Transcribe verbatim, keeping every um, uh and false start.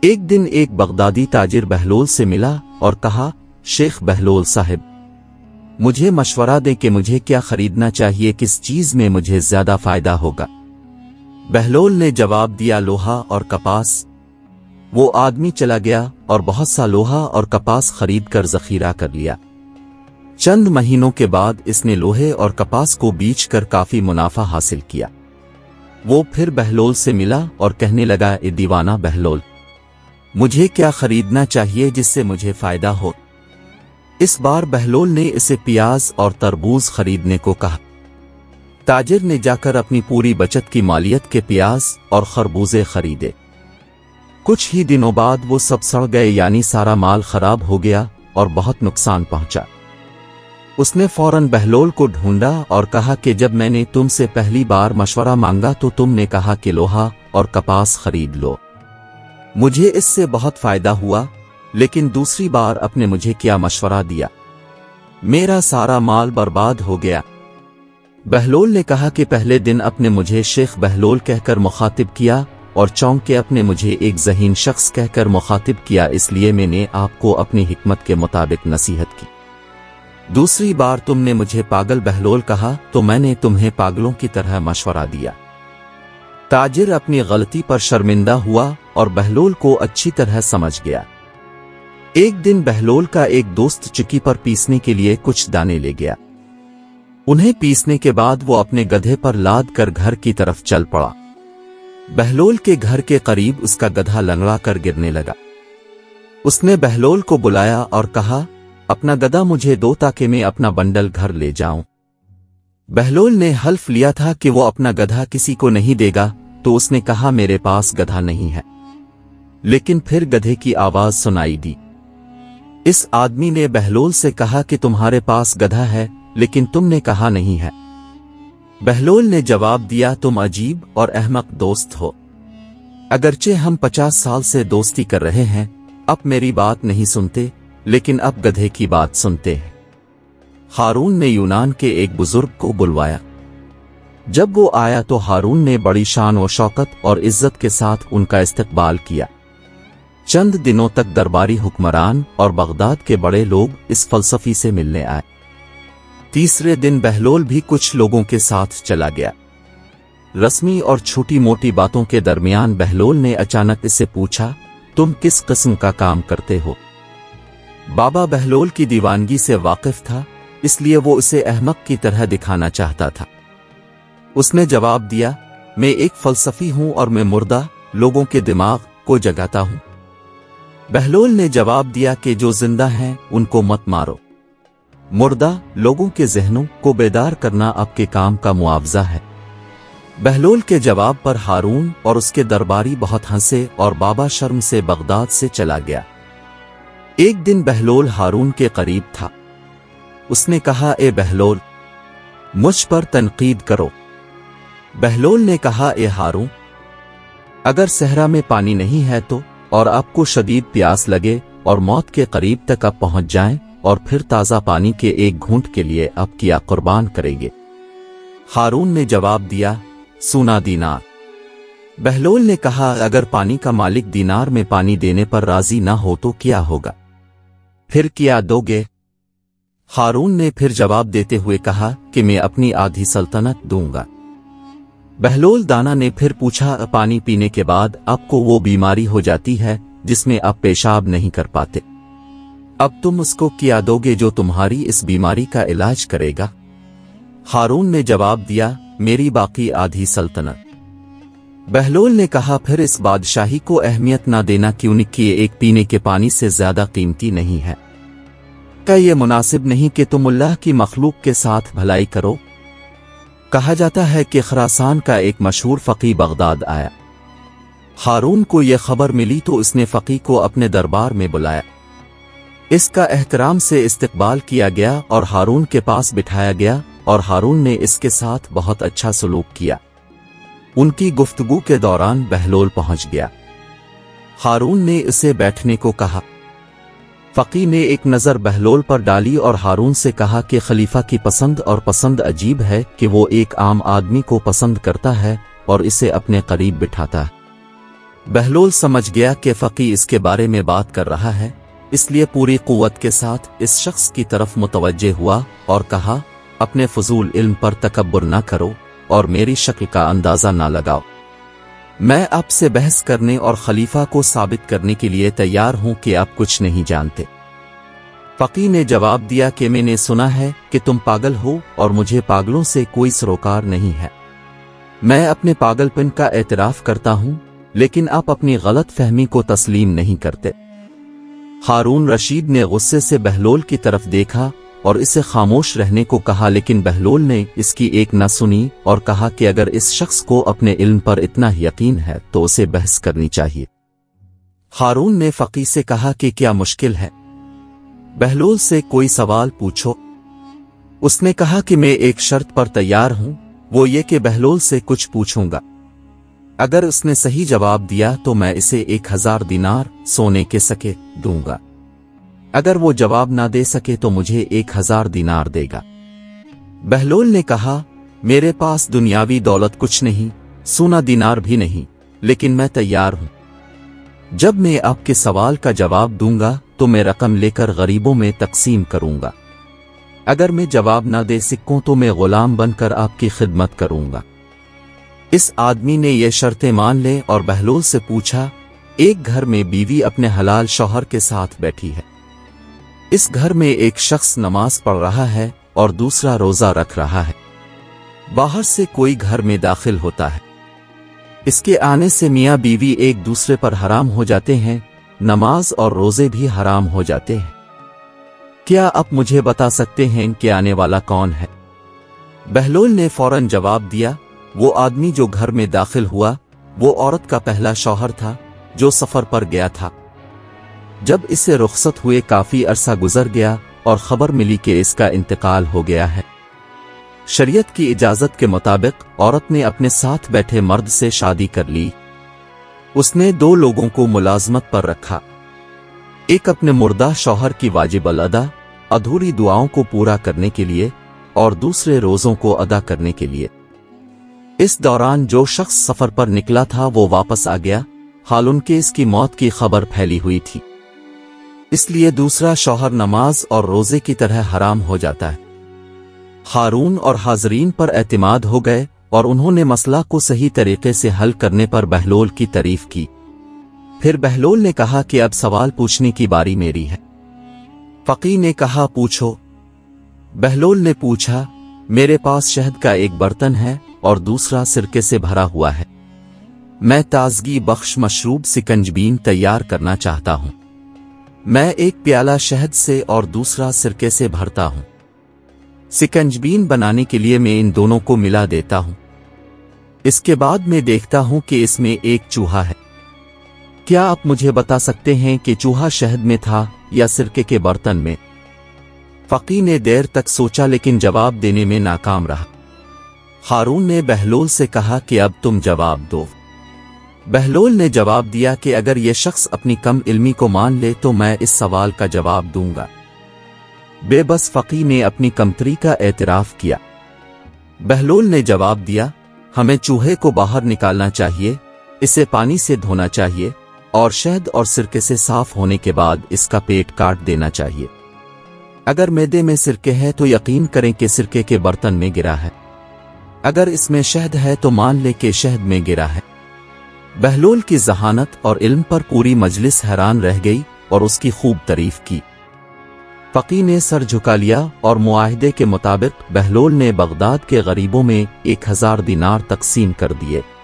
ایک دن ایک بغدادی تاجر بہلول سے ملا اور کہا، شیخ بہلول صاحب، مجھے مشورہ دیں کہ مجھے کیا خریدنا چاہیے، کس چیز میں مجھے زیادہ فائدہ ہوگا؟ بہلول نے جواب دیا، لوہا اور کپاس۔ وہ آدمی چلا گیا اور بہت سا لوہا اور کپاس خرید کر ذخیرہ کر لیا۔ چند مہینوں کے بعد اس نے لوہے اور کپاس کو بیچ کر کافی منافع حاصل کیا۔ وہ پھر بہلول سے ملا اور کہنے لگا، اے دیوانہ بہلول، مجھے کیا خریدنا چاہیے جس سے مجھے فائدہ ہو؟ اس بار بہلول نے اسے پیاز اور تربوز خریدنے کو کہا۔ تاجر نے جا کر اپنی پوری بچت کی مالیت کے پیاز اور خربوزے خریدے۔ کچھ ہی دنوں بعد وہ سب سڑ گئے، یعنی سارا مال خراب ہو گیا اور بہت نقصان پہنچا۔ اس نے فوراً بہلول کو ڈھونڈا اور کہا کہ جب میں نے تم سے پہلی بار مشورہ مانگا تو تم نے کہا کہ لوہا اور کپاس خرید لو، مجھے اس سے بہت فائدہ ہوا، لیکن دوسری بار اپ نے مجھے کیا مشورہ دیا؟ میرا سارا مال برباد ہو گیا۔ بہلول نے کہا کہ پہلے دن اپ نے مجھے شیخ بہلول کہہ کر مخاطب کیا اور چونک کے اپ نے مجھے ایک ذہین شخص کہہ کر مخاطب کیا، اس لیے میں نے آپ کو اپنی حکمت کے مطابق نصیحت کی۔ دوسری بار تم نے مجھے پاگل بہلول کہا تو میں نے تمہیں پاگلوں کی طرح مشورہ دیا۔ تاجر اپنی غلطی پر شرمندہ ہوا اور بہلول کو اچھی طرح سمجھ گیا۔ ایک دن بہلول کا ایک دوست چکی پر پیسنے کے لیے کچھ دانے لے گیا۔ انہیں پیسنے کے بعد وہ اپنے گدھے پر لاد کر گھر کی طرف چل پڑا۔ بہلول کے گھر کے قریب اس کا گدھا لنگڑا کر گرنے لگا۔ اس نے بہلول کو بلایا اور کہا، اپنا گدھا مجھے دو تاکہ میں اپنا بنڈل گھر لے جاؤں۔ بہلول نے حلف لیا تھا کہ وہ اپنا گدھا کسی کو نہیں دے گا، تو اس نے کہا، میرے پاس گدھا نہیں ہے۔ لیکن پھر گدھے کی آواز سنائی دی۔ اس آدمی نے بہلول سے کہا کہ تمہارے پاس گدھا ہے لیکن تم نے کہا نہیں ہے۔ بہلول نے جواب دیا، تم عجیب اور احمق دوست ہو، اگرچہ ہم پچاس سال سے دوستی کر رہے ہیں، اب میری بات نہیں سنتے، لیکن اب گدھے کی بات سنتے ہیں۔ ہارون نے یونان کے ایک بزرگ کو بلوایا۔ جب وہ آیا تو ہارون نے بڑی شان و شوکت اور عزت کے ساتھ ان کا استقبال کیا۔ چند دنوں تک درباری حکمران اور بغداد کے بڑے لوگ اس فلسفی سے ملنے آئے۔ تیسرے دن بہلول بھی کچھ لوگوں کے ساتھ چلا گیا۔ رسمی اور چھوٹی موٹی باتوں کے درمیان بہلول نے اچانک اس سے پوچھا، تم کس قسم کا کام کرتے ہو؟ بابا بہلول کی دیوانگی سے واقف تھا، اس لیے وہ اسے احمق کی طرح دکھانا چاہتا تھا۔ اس نے جواب دیا، میں ایک فلسفی ہوں اور میں مردہ لوگوں کے دماغ کو جگاتا ہوں۔ بہلول نے جواب دیا کہ جو زندہ ہیں ان کو مت مارو، مردہ لوگوں کے ذہنوں کو بیدار کرنا آپ کے کام کا معاوضہ ہے۔ بہلول کے جواب پر ہارون اور اس کے درباری بہت ہنسے اور بابا شرم سے بغداد سے چلا گیا۔ ایک دن بہلول ہارون کے قریب تھا۔ اس نے کہا، اے بہلول، مجھ پر تنقید کرو۔ بہلول نے کہا، اے ہارون، اگر صحرا میں پانی نہیں ہے تو اور آپ کو شدید پیاس لگے اور موت کے قریب تک آپ پہنچ جائیں اور پھر تازہ پانی کے ایک گھونٹ کے لیے آپ کیا قربان کریں گے؟ ہارون نے جواب دیا، سونا دینار۔ بہلول نے کہا، اگر پانی کا مالک دینار میں پانی دینے پر راضی نہ ہو تو کیا ہوگا؟ پھر کیا دو گے؟ ہارون نے پھر جواب دیتے ہوئے کہا کہ میں اپنی آدھی سلطنت دوں گا۔ بہلول دانا نے پھر پوچھا، پانی پینے کے بعد آپ کو وہ بیماری ہو جاتی ہے جس میں آپ پیشاب نہیں کر پاتے، اب تم اس کو کیا دو گے جو تمہاری اس بیماری کا علاج کرے گا؟ ہارون نے جواب دیا، میری باقی آدھی سلطنت۔ بہلول نے کہا، پھر اس بادشاہی کو اہمیت نہ دینا کیوں کہ ایک پینے کے پانی سے زیادہ قیمتی نہیں ہے؟ کیا یہ مناسب نہیں کہ تم اللہ کی مخلوق کے ساتھ بھلائی کرو؟ کہا جاتا ہے کہ خراسان کا ایک مشہور فقی بغداد آیا۔ ہارون کو یہ خبر ملی تو اس نے فقی کو اپنے دربار میں بلایا۔ اس کا احترام سے استقبال کیا گیا اور ہارون کے پاس بٹھایا گیا اور ہارون نے اس کے ساتھ بہت اچھا سلوک کیا۔ ان کی گفتگو کے دوران بہلول پہنچ گیا۔ ہارون نے اسے بیٹھنے کو کہا۔ فقی نے ایک نظر بہلول پر ڈالی اور ہارون سے کہا کہ خلیفہ کی پسند اور پسند عجیب ہے کہ وہ ایک عام آدمی کو پسند کرتا ہے اور اسے اپنے قریب بٹھاتا ہے۔ बहलोल समझ गया कि फकी इसके बारे में बात कर रहा है, इसलिए पूरी कुव्वत के साथ इस शख्स की तरफ मुतवज्जे हुआ और कहा, अपने फजूल इल्म पर तकब्बुर ना करो और मेरी शक्ल का अंदाजा ना लगाओ। मैं आपसे बहस करने और खलीफा को साबित करने के लिए तैयार हूं कि आप कुछ नहीं जानते। फकी ने जवाब दिया कि मैंने सुना है कि तुम पागल हो और मुझे पागलों से कोई सरोकार नहीं है। मैं अपने पागलपन का एतराफ करता हूं, लेकिन आप अपनी गलत फहमी को तस्लीम नहीं करते। हारून रशीद ने गुस्से से बहलोल की तरफ देखा और इसे खामोश रहने को कहा, लेकिन बहलोल ने इसकी एक न सुनी और कहा कि अगर इस शख्स को अपने इल्म पर इतना यकीन है तो उसे बहस करनी चाहिए। हारून ने फकी से कहा कि क्या मुश्किल है, बहलोल से कोई सवाल पूछो। उसने कहा कि मैं एक शर्त पर तैयार हूं, वो ये कि बहलोल से कुछ पूछूंगा। अगर उसने सही जवाब दिया तो मैं इसे एक हजार दिनार सोने के सके दूंगा। अगर वो जवाब ना दे सके तो मुझे एक हजार दिनार देगा। बहलोल ने कहा, मेरे पास दुनियावी दौलत कुछ नहीं, सोना दिनार भी नहीं, लेकिन मैं तैयार हूं। जब मैं आपके सवाल का जवाब दूंगा तो मैं रकम लेकर गरीबों में तकसीम करूंगा। अगर मैं जवाब ना दे सकूं तो मैं गुलाम बनकर आपकी खिदमत करूंगा। इस आदमी ने ये शर्तें मान ले और बहलोल से पूछा, एक घर में बीवी अपने हलाल शौहर के साथ बैठी है। इस घर में एक शख्स नमाज पढ़ रहा है और दूसरा रोजा रख रहा है। बाहर से कोई घर में दाखिल होता है, इसके आने से मियां बीवी एक दूसरे पर हराम हो जाते हैं, नमाज और रोजे भी हराम हो जाते हैं। क्या आप मुझे बता सकते हैं कि आने वाला कौन है? बहलोल ने फौरन जवाब दिया, वो आदमी जो घर में दाखिल हुआ वो औरत का पहला शौहर था जो सफर पर गया था। जब इसे रुखसत हुए काफी अरसा गुजर गया और खबर मिली कि इसका इंतकाल हो गया है। शरीयत की इजाजत के मुताबिक औरत ने अपने साथ बैठे मर्द से शादी कर ली। उसने दो लोगों को मुलाजमत पर रखा, एक अपने मुर्दा शौहर की वाजिब अल अदा अधूरी दुआओं को पूरा करने के लिए और दूसरे रोजों को अदा करने के लिए। इस दौरान जो शख्स सफर पर निकला था वो वापस आ गया, हाल उनके इसकी मौत की खबर फैली हुई थी, इसलिए दूसरा शौहर नमाज और रोजे की तरह हराम हो जाता है। हारून और हाजरीन पर एतमाद हो गए और उन्होंने मसला को सही तरीके से हल करने पर बहलोल की तारीफ की। फिर बहलोल ने कहा कि अब सवाल पूछने की बारी मेरी है। फकी ने कहा, पूछो। बहलोल ने पूछा, मेरे पास शहद का एक बर्तन है और दूसरा सिरके से भरा हुआ है। मैं ताजगी बख्श मशरूब सिकंजबीन तैयार करना चाहता हूं। मैं एक प्याला शहद से और दूसरा सिरके से भरता हूं। सिकंजबीन बनाने के लिए मैं इन दोनों को मिला देता हूं। इसके बाद मैं देखता हूं कि इसमें एक चूहा है। क्या आप मुझे बता सकते हैं कि चूहा शहद में था या सिरके के बर्तन में? फकी ने देर तक सोचा लेकिन जवाब देने में नाकाम रहा। हारून ने बहलोल से कहा कि अब तुम जवाब दो। बहलोल ने जवाब दिया कि अगर यह शख्स अपनी कम इल्मी को मान ले तो मैं इस सवाल का जवाब दूंगा। बेबस फकी ने अपनी कमतरी का एतराफ किया। बहलोल ने जवाब दिया, हमें चूहे को बाहर निकालना चाहिए, इसे पानी से धोना चाहिए और शहद और सिरके से साफ होने के बाद इसका पेट काट देना चाहिए। अगर मैदे में सिरके है तो यकीन करें कि सिरके के बर्तन में गिरा है, अगर इसमें शहद है तो मान ले कि शहद में गिरा है। बहलोल की जहानत और इल्म पर पूरी मजलिस हैरान रह गई और उसकी खूब तारीफ की। फकी ने सर झुका लिया और मुआहिदे के मुताबिक बहलोल ने बगदाद के गरीबों में एक हजार दिनार तकसीम कर दिए।